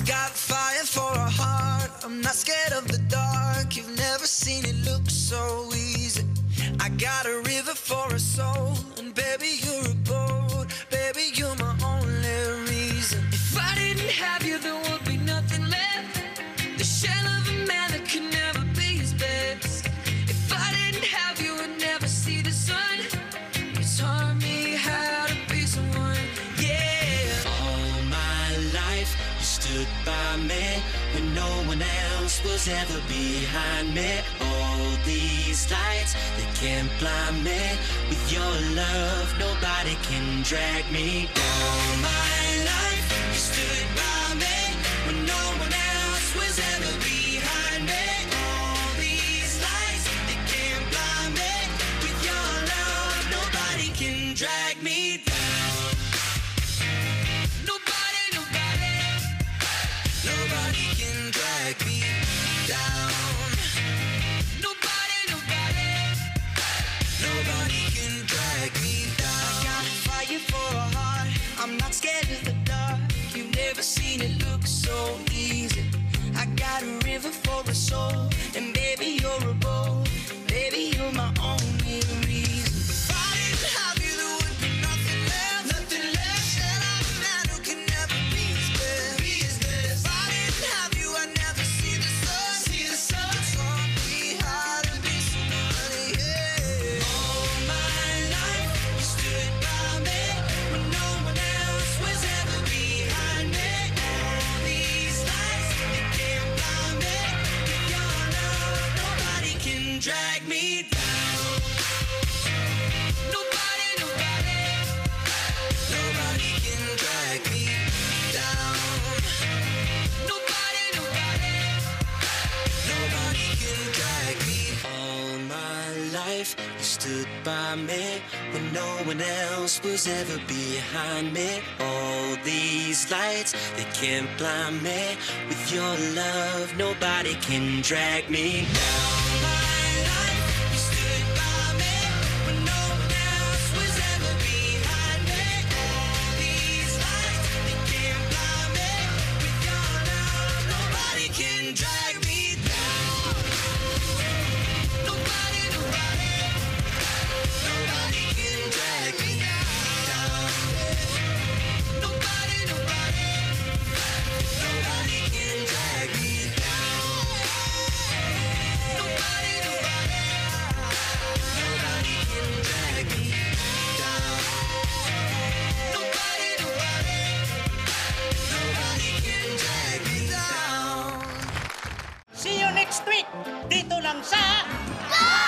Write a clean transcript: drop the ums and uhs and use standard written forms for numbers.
got fire for a heart. I'm not scared of the dark. You've never seen it look so easy. I got a river for a soul, and baby, you're a boat. Baby, you're my only reason. If I didn't have you, there would be nothing left. The shell of a man that could never be his best. If I didn't have you, I'd never see the sun. You taught me how to be someone, yeah. All my life, you stood by me when no one else was ever behind me. All these lights, they can't blind me. With your love, nobody can drag me down. All my life, you stood by me when no one else was ever behind me. All these lights, they can't blind me. With your love, nobody can drag me down. Nobody, nobody, nobody can drag me down. Nobody, nobody, nobody can drag me down. I got fire for a heart. I'm not scared of the dark. You've never seen it look so easy. I got a river for a soul, and baby, you're a boat. Baby, you're my only reason. If I didn't have you, there would be nothing left. Nothing left. Said I'm a man who can never be his best. Be his best. If I didn't have you, I'd never see the sun. See the sun. You taught me how to be somebody, yeah. All my life, you stood by me when no one else was ever behind me. All these lights, they can't blind me. With your love, nobody can drag me down. Nobody, nobody, nobody can drag me down. Nobody, nobody, nobody can drag me. All my life, you stood by me when no one else was ever behind me. All these lights, they can't blind me. With your love, nobody can drag me down. My life, you stood by me when no one else was ever behind me. All these lights, they can't blind me. With your love, nobody can drag me down. Nobody, nobody, nobody can drag me down. Nobody, nobody, nobody can drag me down. Nobody, nobody, nobody can drag me down. Nobody, nobody, nobody can drag me down. See you next week dito lang sa